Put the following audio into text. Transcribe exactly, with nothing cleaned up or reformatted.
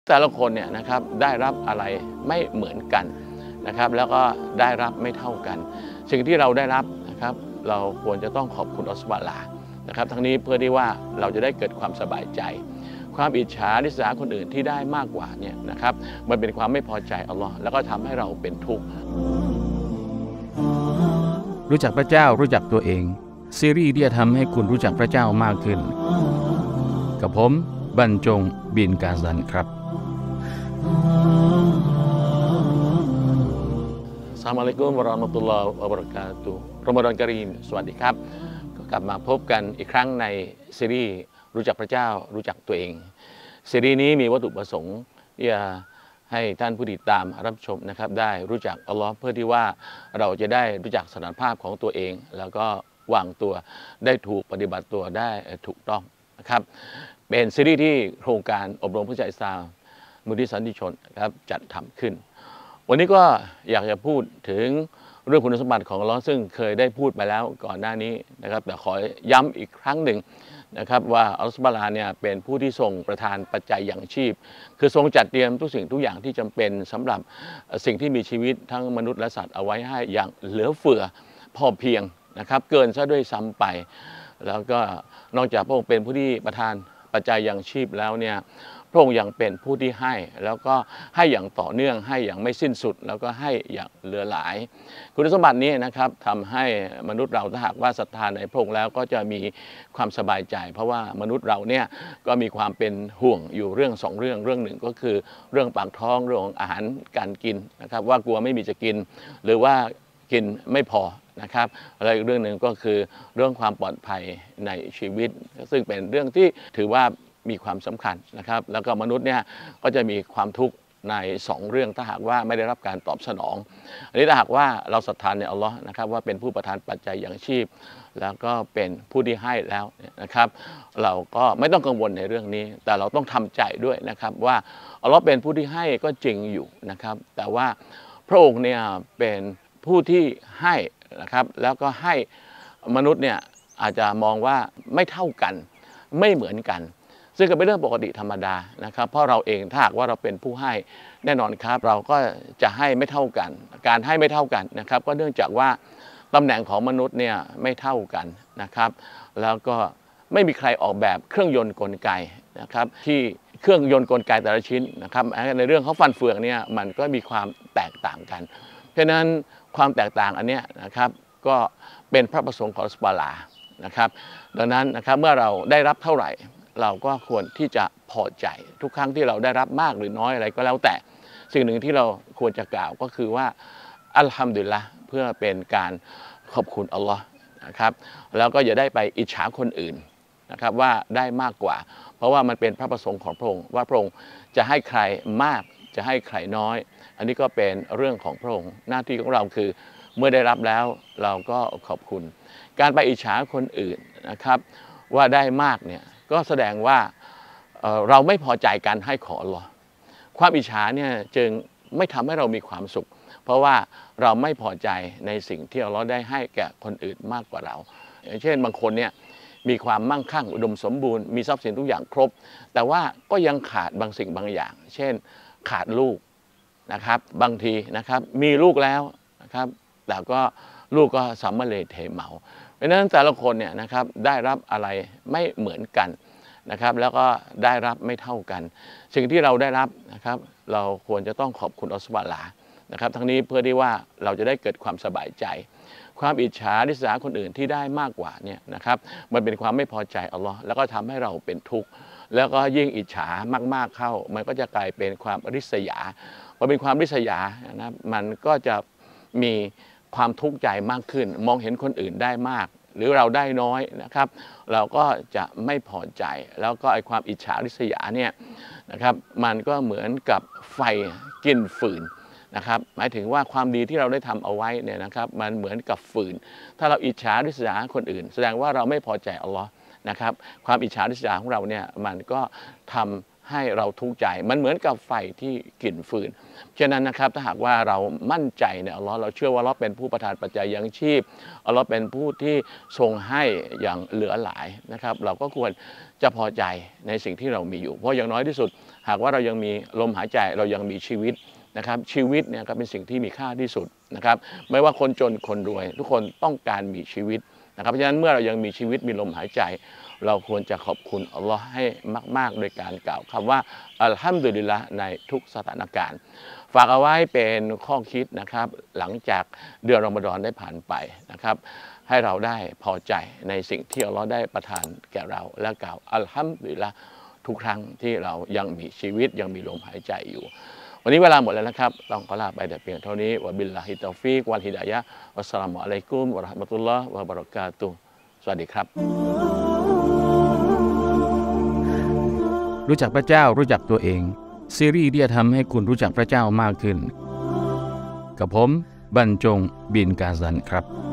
แต่ละคนเนี่ยนะครับได้รับอะไรไม่เหมือนกันนะครับแล้วก็ได้รับไม่เท่ากันสิ่งที่เราได้รับนะครับเราควรจะต้องขอบคุณอัลลอฮฺซุบฮานะฮูวะตะอาลานะครับทั้งนี้เพื่อที่ว่าเราจะได้เกิดความสบายใจความอิจฉาริษยาคนอื่นที่ได้มากกว่าเนี่ยนะครับมันเป็นความไม่พอใจอัลลอฮ์แล้วก็ทำให้เราเป็นทุกข์รู้จักพระเจ้ารู้จักตัวเองซีรีส์ที่จะทำให้คุณรู้จักพระเจ้ามากขึ้นกับผมบรรจงบินกาซันครับอัสสลามุอะลัยกุมวะเราะห์มะตุลลอฮ์วะบะเราะกาตุฮ์รอมฎอนกะรีมสวัสดีครับก็กลับมาพบกันอีกครั้งในซีรีส์รู้จักพระเจ้ารู้จักตัวเองซีรีส์นี้มีวัตถุประสงค์ที่จะให้ท่านผู้ติดตามรับชมนะครับได้รู้จักอัลลอฮ์เพื่อที่ว่าเราจะได้รู้จักสถานภาพของตัวเองแล้วก็วางตัวได้ถูกปฏิบัติตัวได้ถูกต้องนะครับเป็นซีรีส์ที่โครงการอบรมผู้ใจอิสลามมูลนิธิสันติชนนะครับจัดทำขึ้นวันนี้ก็อยากจะพูดถึงเรื่องคุณสมบัติของอัลเลาะห์ซึ่งเคยได้พูดไปแล้วก่อนหน้านี้นะครับแต่ขอย้ำอีกครั้งหนึ่งนะครับว่าอัลเลาะห์ซุบฮานะฮูวะตะอาลาเนี่ยเป็นผู้ที่ทรงประทานปัจจัยอย่างชีพคือทรงจัดเตรียมทุกสิ่งทุกอย่างที่จำเป็นสำหรับสิ่งที่มีชีวิตทั้งมนุษย์และสัตว์เอาไว้ให้อย่างเหลือเฟือพอเพียงนะครับเกินซะด้วยซ้ำไปแล้วก็นอกจากพระองค์เป็นผู้ที่ประทานปัจจัยอย่างชีพแล้วเนี่ยพระองค์ยังเป็นผู้ที่ให้แล้วก็ให้อย่างต่อเนื่องให้อย่างไม่สิ้นสุดแล้วก็ให้อย่างเหลือหลายคุณสมบัตินี้นะครับทำให้มนุษย์เราถ้าหากว่าศรัทธาในพระองค์แล้วก็จะมีความสบายใจเพราะว่ามนุษย์เราเนี่ยก็มีความเป็นห่วงอยู่เรื่องสองเรื่องเรื่องหนึ่งก็คือเรื่องปากท้องเรื่องของอาหารการกินนะครับว่ากลัวไม่มีจะกินหรือว่ากินไม่พอนะครับอะไรอีกเรื่องหนึ่งก็คือเรื่องความปลอดภัยในชีวิตซึ่งเป็นเรื่องที่ถือว่ามีความสำคัญนะครับแล้วก็มนุษย์เนี่ยก็จะมีความทุกข์ในสองเรื่องถ้าหากว่าไม่ได้รับการตอบสนองอันนี้ถ้าหากว่าเราศรัทธาในอัลลอฮ์นะครับว่าเป็นผู้ประทานปัจจัยอย่างชีพแล้วก็เป็นผู้ที่ให้แล้วนะครับเราก็ไม่ต้องกังวลในเรื่องนี้แต่เราต้องทำใจด้วยนะครับว่าอัลลอฮ์เป็นผู้ที่ให้ก็จริงอยู่นะครับแต่ว่าพระองค์เนี่ยเป็นผู้ที่ให้นะครับแล้วก็ให้มนุษย์เนี่ยอาจจะมองว่าไม่เท่ากันไม่เหมือนกันซึ่งก็เป็นเรื่องปกติธรรมดานะครับเพราะเราเองถ้าหากว่าเราเป็นผู้ให้แน่นอนครับเราก็จะให้ไม่เท่ากันการให้ไม่เท่ากันนะครับก็เนื่องจากว่าตำแหน่งของมนุษย์เนี่ยไม่เท่ากันนะครับแล้วก็ไม่มีใครออกแบบเครื่องยนต์กลไกนะครับที่เครื่องยนต์กลไกแต่ละชิ้นนะครับในเรื่องของฟันเฟืองเนี่ยมันก็มีความแตกต่างกันเพราะนั้นความแตกต่างอันนี้นะครับก็เป็นพระประสงค์ของอัลเลาะห์ซุบฮานะฮูวะตะอาลานะครับดังนั้นนะครับเมื่อเราได้รับเท่าไหร่เราก็ควรที่จะพอใจทุกครั้งที่เราได้รับมากหรือน้อยอะไรก็แล้วแต่สิ่งหนึ่งที่เราควรจะกล่าวก็คือว่าอัลฮัมดุลิลละห์เพื่อเป็นการขอบคุณอัลลอฮ์นะครับแล้วก็อย่าได้ไปอิจฉาคนอื่นนะครับว่าได้มากกว่าเพราะว่ามันเป็นพระประสงค์ของพระองค์ว่าพระองค์จะให้ใครมากจะให้ใครน้อยอันนี้ก็เป็นเรื่องของพระองค์หน้าที่ของเราคือเมื่อได้รับแล้วเราก็ขอบคุณการไปอิจฉาคนอื่นนะครับว่าได้มากเนี่ยก็แสดงว่า เ, เราไม่พอใจการให้ของอัลลอฮ์ความอิจฉาเนี่ยจึงไม่ทำให้เรามีความสุขเพราะว่าเราไม่พอใจในสิ่งที่อัลลอฮ์ได้ให้แก่คนอื่นมากกว่าเราอย่างเช่นบางคนเนี่ยมีความมั่งคั่งอุดมสมบูรณ์มีทรัพย์สินทุกอย่างครบแต่ว่าก็ยังขาดบางสิ่งบางอย่างเช่นขาดลูกนะครับบางทีนะครับมีลูกแล้วนะครับแต่ก็ลูกก็สามเลเทเมาเพราะฉะนั้นแต่ละคนเนี่ยนะครับได้รับอะไรไม่เหมือนกันนะครับแล้วก็ได้รับไม่เท่ากันสิ่งที่เราได้รับนะครับเราควรจะต้องขอบคุณอัลเลาะห์ซุบฮานะฮูวะตะอาลานะครับทั้งนี้เพื่อที่ว่าเราจะได้เกิดความสบายใจความอิจฉาริษยาคนอื่นที่ได้มากกว่าเนี่ยนะครับมันเป็นความไม่พอใจอัลเลาะห์แล้วก็ทำให้เราเป็นทุกข์แล้วก็ยิ่งอิจฉามากๆเข้ามันก็จะกลายเป็นความริษยาพอเป็นความริษยานะมันก็จะมีความทุกข์ใจมากขึ้นมองเห็นคนอื่นได้มากหรือเราได้น้อยนะครับเราก็จะไม่พอใจแล้วก็ไอความอิจฉาริษยาเนี่ยนะครับมันก็เหมือนกับไฟกินฟืนนะครับหมายถึงว่าความดีที่เราได้ทำเอาไว้เนี่ยนะครับมันเหมือนกับฟืนถ้าเราอิจฉาริษยาคนอื่นแสดงว่าเราไม่พอใจอัลลอฮ์นะครับความอิจฉาริษยาของเราเนี่ยมันก็ทำให้เราทุกข์ใจมันเหมือนกับไฟที่กลิ่นฟืนฉะนั้นนะครับถ้าหากว่าเรามั่นใจในอัลลอฮ์เราเชื่อว่าอัลลอฮ์เป็นผู้ประทานปัจจัยยังชีพอัลลอฮ์เป็นผู้ที่ทรงให้อย่างเหลือหลายนะครับเราก็ควรจะพอใจในสิ่งที่เรามีอยู่เพราะอย่างน้อยที่สุดหากว่าเรายังมีลมหายใจเรายังมีชีวิตนะครับชีวิตเนี่ยก็เป็นสิ่งที่มีค่าที่สุดนะครับไม่ว่าคนจนคนรวยทุกคนต้องการมีชีวิตนะครับเพราะฉะนั้นเมื่อเรายังมีชีวิตมีลมหายใจเราควรจะขอบคุณอัลลอฮ์ให้มากๆโดยการกล่าวคำว่าอัลฮัมดุลิลละห์ในทุกสถานการณ์ฝากเอาไว้เป็นข้อคิดนะครับหลังจากเดือนรอมฎอนได้ผ่านไปนะครับให้เราได้พอใจในสิ่งที่อัลลอฮ์ได้ประทานแก่เราและกล่าวอัลฮัมดุลิลละห์ทุกครั้งที่เรายังมีชีวิตยังมีลมหายใจอยู่วันนี้เวลาหมดแล้วนะครับต้องขอลาไปแต่เพียงเท่านี้วะบิลลาฮิตอฟิกวัลฮิดายะฮ์วัสสลามุอะลัยกุมวะเราะห์มะตุลลอฮ์วะบะเราะกาตุฮ์สวัสดีครับรู้จักพระเจ้ารู้จักตัวเองซีรีส์ที่จะทำให้คุณรู้จักพระเจ้ามากขึ้นกับผมบรรจงบินกาซันครับ